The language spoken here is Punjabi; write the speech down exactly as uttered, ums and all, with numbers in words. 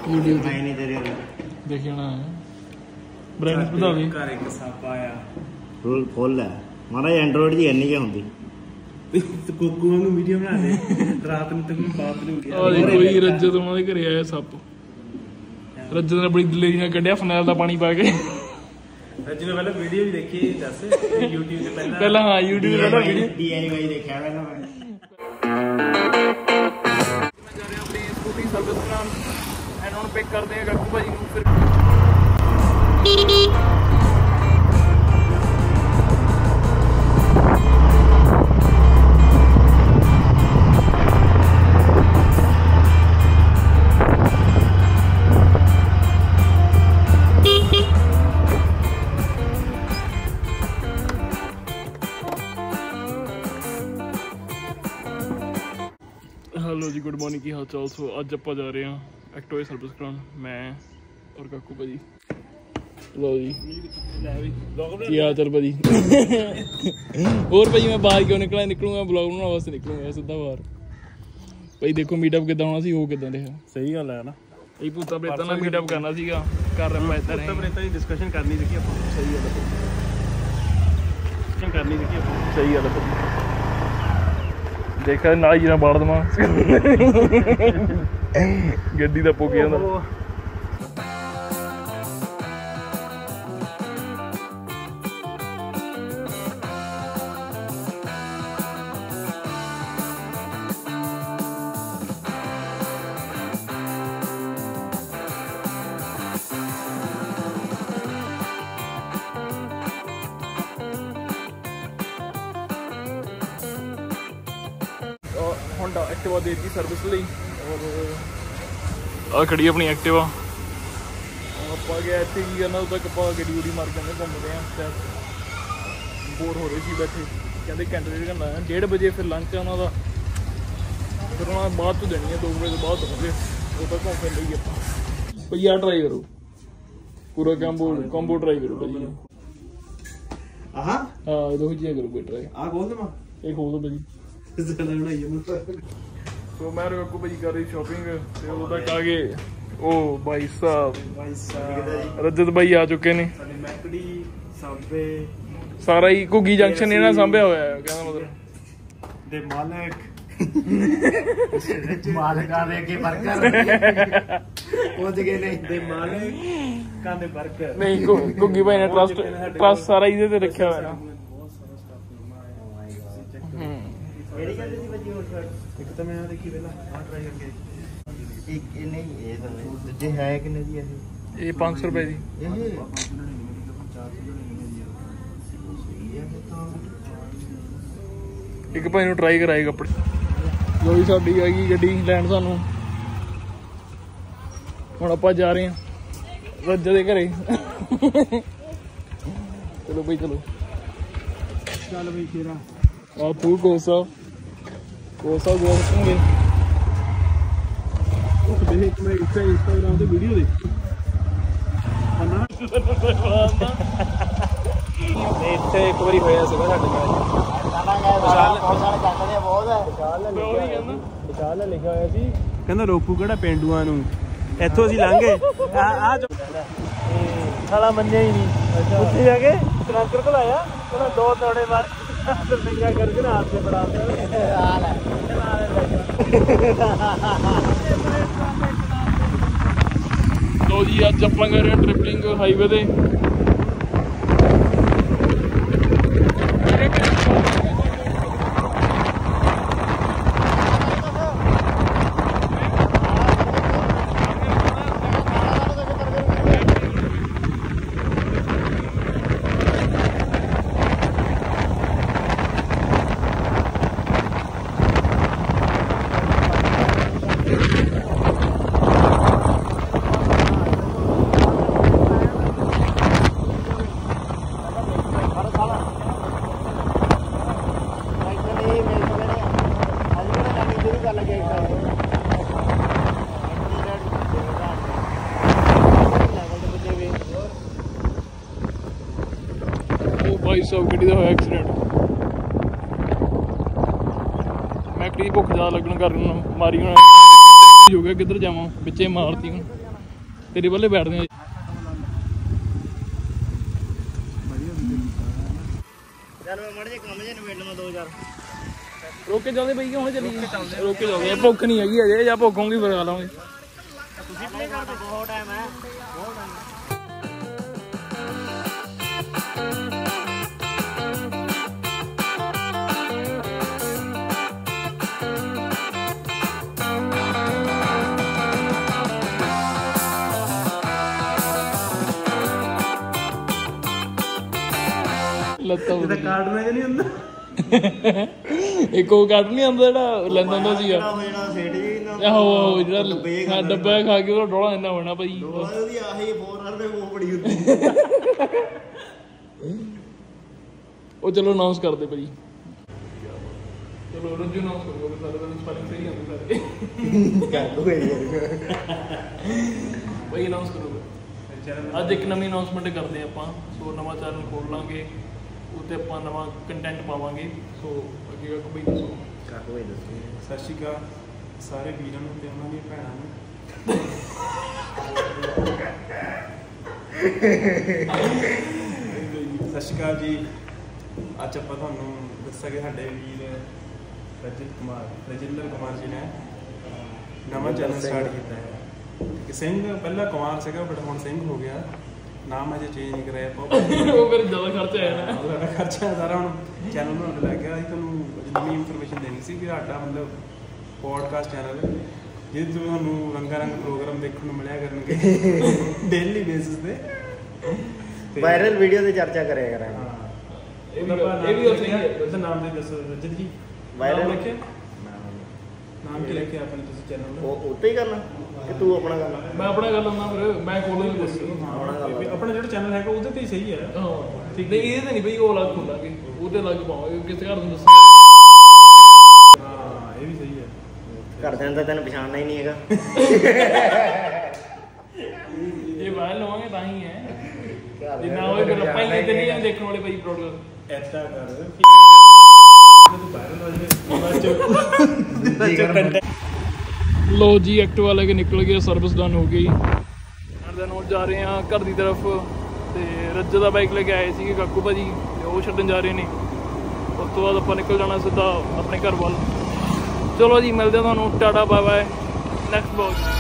YouTube ਮੈਂ ਨਹੀਂ ਤੇਰੇ ਦੇਖ ਜਾਣਾ ਬ੍ਰਾਈਟਨੈਸ ਵਧਾ ਦੇ ਘਰ ਇੱਕ ਸੱਪ ਆਇਆ ਫੁੱਲ ਫੁੱਲ ਹੈ ਮਾਰਾ ਐਂਡਰੋਇਡ ਦੀ ਇੰਨੀ ਕਿ ਹੁੰਦੀ ਤੇ ਕੋਕੂ ਵਾਂਗੂ ਵੀਡੀਓ ਬਣਾ ਦੇ ਰਾਤ ਨੂੰ ਤੈਨੂੰ ਬਾਤ ਨੂੰ ਗਿਆ ਆ ਦੇਖੋ ਜੀ ਰੱਜਤ ਉਹਨਾਂ ਦੇ ਘਰੇ ਆਇਆ ਸੱਪ ਰੱਜਤ ਨੇ ਬੜੀ ਦਲੇਰੀ ਨਾਲ ਕੱਢਿਆ ਫਨੈਲ ਦਾ ਪਾਣੀ ਪਾ ਕੇ ਰੱਜਤ ਨੇ ਪਹਿਲਾਂ ਵੀਡੀਓ ਵੀ ਦੇਖੀ ਦੱਸ YouTube ਤੇ ਪਹਿਲਾਂ ਪਹਿਲਾਂ ਹਾਂ YouTube ਤੇ ਪਹਿਲਾਂ ਵੀਡੀਓ ਡੀ ਆਈ ਵਾਈ ਦੇਖਿਆ ਪਹਿਲਾਂ ਮੈਂ ਜਾ ਰਹੇ ਆਪਣੀ ਸਕੂਟੀ ਸਰਵਿਸ ਕਰਾਉਣ ਐਂਡ ਹੁਣ ਪਿਕ ਕਰਦੇ ਆ ਕਾਕੂ ਭਾਜੀ ਨੂੰ ਫਿਰ हेलो जी गुड मॉर्निंग की हाल चाल सो अज आप जा रहे हैं एक्टिवा सर्विस कराने मैं और काकू भाजी लो जी की हाल चाल भाजी और भाजी मैं बाहर क्यों निकला निकलूंगा ब्लॉग बनाने वास्ते निकलूंगा सीधा बाहर भाई देखो मीटअप किदा होना सी वो किदा रहा सही गल है ना ये भूता प्रेतां नाल मीटअप करना सीगा कर रहे मैं इधर भूता प्रेतां दी डिस्कशन करनी सी ਆਪਾਂ सही गल है डिस्कशन करनी सी ਆਪਾਂ सही गल है देखा ना ही ना बाड़ दमा गड्डी का पुग जाता होंडा एक्टिवा दे दी सर्विस ली और आ खड़ी अपनी एक्टिवा आप गया इतने की करना उस तक आप गड्डी गुड्डी मार के घूमते हैं शायद बोर हो रहे थे बैठे कहते घंटे डेढ़ घंटा है डेढ़ बजे फिर लंच है उन्होंने फिर उन्होंने बाद तो देनी है दो बजे बाद होंगे वो तक घूम फिर लीए आप भैया ट्राई करो पूरा कॉम्बो कॉम्बो ट्राई करो भाजी हाँ दो चीज़ें करो कोई ट्राई आ खोल दे एक खोल दो भाजी तो मैं काकू भाजी कर रही शॉपिंग ते उदों तक आ गए ओ भाई साहब भाई साहब रजत भाई आ चुके ने मैकडी साबे सारा ही घुग्गी जंक्शन इन्हां सांभਿਆ होया है कहना मतलब दे मालिक मालिक आ दे के बर्गर पहुंच गए नहीं दे मालिक कांदे बर्गर नहीं घुग्गी भाई ने ट्रस्ट ट्रस्ट सारा इहदे ते रखिया होया ना एक तो मैं यहाँ देखी पहला हाँ ट्राई करके एक नहीं ये तो दूजे है कि नहीं ये ये पाँच सौ रुपए दी एक भाई ਨੂੰ ट्राई कराए कपड़े जो भी साडी हैगी गड्डी लैंड सानू ਹੁਣ ਆਪਾਂ ਜਾ ਰਹੇ ਹਾਂ ਰੱਜੇ ਦੇ ਘਰੇ ਚਲੋ ਬਈ ਚਲੋ चल भाई शेरा ਆ ਤੂੰ ਕੋਸਾ ਕੋਸਾ ਗੋਸੂਗੇ ਉਹ ਦੇਖ ਇੱਕ ਮੈਂ ਇੱਥੇ ਇੰਸਟਾਗ੍ਰਾਮ ਤੇ ਵੀਡੀਓ ਦੇਖੀ ਹਨਾ ਇੱਥੇ ਇੱਕ ਵਾਰੀ ਹੋਇਆ ਸੀਗਾ ਸਾਡੇ ਨਾਲ ਵਿਸ਼ਾਲ ਨੇ ਲਿਖਿਆ ਹੋਇਆ ਸੀ ਕਹਿੰਦਾ ਰੋਪੂ ਕਿਹੜਾ ਪੇਂਡੂਆਂ ਨੂੰ ਇੱਥੋਂ ਅਸੀਂ ਲੰਘੇ ਆ ਆ ਸਾਲਾ ਮੰਨਿਆ ਹੀ ਨਹੀਂ ਉੱਥੇ ਜਾ ਕੇ ਟਰੰਕਰ ਕੋਲ ਆਇਆ ਕਹਿੰਦਾ ਦੋ ਤੋੜੇ ਮਾਰ क्या करके ना हाथ से बढ़ाते लो जी अज आप कर रहे हैं ट्रिपलिंग हाईवे से भाई साहब गड्डी का होया एक्सीडेंट। मैं कड़ी भुख ज्यादा लगन कर मारी हो गया किधर जावा बिचे मारती हूँ। ਤੇਰੇ ਵੱਲੇ ਬੈਠਦੇ ਆ ਚੱਲ ਮੈਂ ਮੜ ਜੇ ਕੰਮ ਜੇ ਨਵੇੜ ਲਵਾਂ ਦੋ ਚਾਰ ਰੋਕ ਕੇ ਜਾਂਦੇ ਬਈ ਹੁਣ ਚੱਲੀ ਰੋਕ ਕੇ ਜਾਓਗੇ ਭੁੱਖ ਨਹੀਂ ਹੈਗੀ ਅਜੇ ਜਾਂ ਭੁੱਖ ਹੋਊਗੀ ਫਿਰ ਖਾ ਲਾਂਗੇ ਤੁਸੀਂ ਪਲੇ ਕਰਦੇ ਬਹੁਤ ਟਾਈਮ ਹੈ ਬਹੁਤ ਟਾਈਮ ਲੱਤਾਂ ਇਹਦਾ ਕਾਰਡ ਮੈਂ ਨਹੀਂ ਹੁੰਦਾ ਇੱਕ ਉਹ ਕੱਢ ਨਹੀਂ ਆਉਂਦਾ ਜਿਹੜਾ ਲੈਂਦਾ ਹੁੰਦਾ ਸੀਗਾ ਹੋ ਜਾਣਾ ਸੇਟ ਜੀ ਨਾ ਆਹੋ ਆਹੋ ਜਿਹੜਾ ਹਾਂ ਡੱਬਾ ਖਾ ਕੇ ਉਹ ਡੋਲਾ ਇੰਨਾ ਹੋਣਾ ਭਾਈ ਉਹਦੀ ਆਹੀ ਫੋਰ ਆਰ ਦੇ ਉਹ ਬੜੀ ਹੁੰਦੀ ਉਹ ਚਲੋ ਅਨਾਉਂਸ ਕਰਦੇ ਭਾਈ ਚਲੋ ਰੰਜੂ ਅਨਾਉਂਸ ਕਰੋ ਸਾਰੇ ਦਾ ਸਪੈਲਿੰਗ ਸਹੀ ਆਉਂਦੇ ਸਾਰੇ ਕਰ ਦੋ ਯਾਰ ਭਾਈ ਅਨਾਉਂਸ ਕਰੋ ਅੱਜ ਇੱਕ ਨਵੀਂ ਅਨਾਉਂਸਮੈਂਟ ਕਰਦੇ ਆਪਾਂ ਸੋ ਨਵਾਂ ਚੈਨਲ ਖੋਲ ਲਾਂਗੇ ਉੱਤੇ ਆਪਾਂ ਨਵਾਂ ਕੰਟੈਂਟ ਪਾਵਾਂਗੇ ਸੋ ਅੱਗੇ ਅੱਗੇ ਬਈ ਦੱਸੋ ਕਰ ਦੋ ਦੱਸੋ ਸਤਿ ਸ਼੍ਰੀ ਅਕਾਲ ਸਾਰੇ ਵੀਰਾਂ ਨੂੰ ਤੇ ਉਹਨਾਂ ਦੀਆਂ ਭੈਣਾਂ ਨੂੰ ਸਤਿ ਸ਼੍ਰੀ ਅਕਾਲ ਜੀ ਅੱਜ ਆਪਾਂ ਤੁਹਾਨੂੰ ਦੱਸਾਂਗੇ ਸਾਡੇ ਵੀਰ ਰਜਿੰਦਰ ਕੁਮਾਰ ਰਜਿੰਦਰ ਕੁਮਾਰ ਜੀ ਨੇ ਨਵਾਂ ਚੈਨਲ ਸਟਾਰਟ ਕੀਤਾ ਹੈ ਕਿ ਸਿੰਘ ਪਹਿਲਾਂ ਕੁਮਾਰ ਸੀਗਾ ਬਟ ਹੁਣ ਸਿੰਘ ਹੋ ਗਿਆ ਨਾਮ ਅਜੇ ਚੇਂਜ ਨਹੀਂ ਕਰਾਇਆ ਆਪਾਂ ਉਹ ਫਿਰ ਜ਼ਿਆਦਾ ਖਰਚਾ ਆਇਆ ਨਾ ਸਾਡਾ ਖਰਚਾ ਸਾਰਾ ਹੁਣ ਚੈਨਲ ਬਣਾਉਣ ਲੱਗ ਗਿਆ ਅਸੀਂ ਤੁਹਾਨੂੰ ਜਿੰਨੀ ਇਨਫੋਰਮੇਸ਼ਨ ਦੇਣੀ ਸੀ ਕਿ ਸਾਡਾ ਮਤਲਬ ਪੋਡਕਾਸਟ ਚੈਨਲ ਜਿਹਦੇ ਤੋਂ ਤੁਹਾਨੂੰ ਰੰਗਾ ਰੰਗ ਪ੍ਰੋਗਰਾਮ ਦੇਖਣ ਨੂੰ ਮਿਲਿਆ ਕਰਨਗੇ ਡੇਲੀ ਬੇਸਿਸ ਤੇ ਵਾਇਰਲ ਵੀਡੀਓ ਤੇ ਚਰਚਾ ਕਰਿਆ ਕਰਾਂਗੇ ਹਾਂ ਇਹ ਵੀ ਇਹ ਵੀ ਉੱਥੇ ਹੀ ਹੈ ਉਹਦਾ ਨਾਮ ਦੇ ਦੱਸੋ ਰਜਤ ਜੀ Viral? ਨਾਮ ਲਿਖਿਆ ਨਾਮ ਕੀ ਲਿਖਿਆ ਆਪਣੇ ਤੁਸੀਂ ਚੈਨਲ ਦਾ ਉਹ ਉੱਤੇ ਹੀ ਕਰਨਾ ਕਿ ਤੂੰ ਆਪਣਾ ਕਰਨਾ ਮੈਂ ਆਪਣਾ ਗੱਲ ਆਉਂਦਾ ਫਿਰ ਮੈਂ ਖੋਲਣ ਨੂੰ ਦੱਸੀ ਹਾਂ ਵੀ ਆਪਣਾ ਜਿਹੜਾ ਚੈਨਲ ਹੈਗਾ ਉਹਦੇ ਤੇ ਹੀ ਸਹੀ ਹੈ ਹਾਂ ਠੀਕ ਨਹੀਂ ਇਹਦੇ ਤੇ ਨਹੀਂ ਬਈ ਉਹ ਅਲੱਗ ਖੋਲਾਂਗੇ ਉਹਦੇ ਅਲੱਗ ਪਾਵਾਂਗੇ ਕਿਸੇ ਘਰ ਨੂੰ ਦੱਸ ਹਾਂ ਇਹ ਵੀ ਸਹੀ ਹੈ ਘਰਦਿਆਂ ਦਾ ਤੈਨੂੰ ਪਛਾਣਨਾ ਹੀ ਨਹੀਂ ਹੈਗਾ ਜੇ ਵਾਇਰਲ ਹੋਵਾਂਗੇ ਤਾਂ ਹੀ ਹੈ ਜਿੰਨਾ ਹੋਏ ਫਿਰ ਆਪਾਂ ਹੀ ਤੇ ਨਹੀਂ ਦੇਖਣ ਵਾਲੇ ਭਾਈ ਪ੍ਰੋਡਕਟ ਐਸਾ ਕਰ ਜਦੋਂ ਵਾਇਰਲ ਹੋ ਜਾਵੇ ਬਾਅਦ ਚ ਕੰਟੈਂਟ ਲੋ ਜੀ ਐਕਟਿਵਾ ਲੈ ਕੇ ਨਿਕਲ ਗਿਆ ਸਰਵਿਸ ਡਨ ਹੋ ਗਈ ਦੈਨ ਹੁਣ ਜਾ ਰਹੇ ਹਾਂ ਘਰ ਦੀ ਤਰਫ ਤੇ ਰੱਜੇ ਦਾ ਬਾਈਕ ਲੈ ਕੇ ਆਏ ਸੀਗੇ ਕਾਕੂ ਭਾਜੀ ਤੇ ਉਹ ਛੱਡਣ ਜਾ ਰਹੇ ਨੇ ਉਸ ਤੋਂ ਬਾਅਦ ਆਪਾਂ ਨਿਕਲ ਜਾਣਾ ਸਿੱਧਾ ਆਪਣੇ ਘਰ ਵੱਲ ਚਲੋ ਜੀ ਮਿਲਦੇ ਹਾਂ ਤੁਹਾਨੂੰ tata bye bye next blog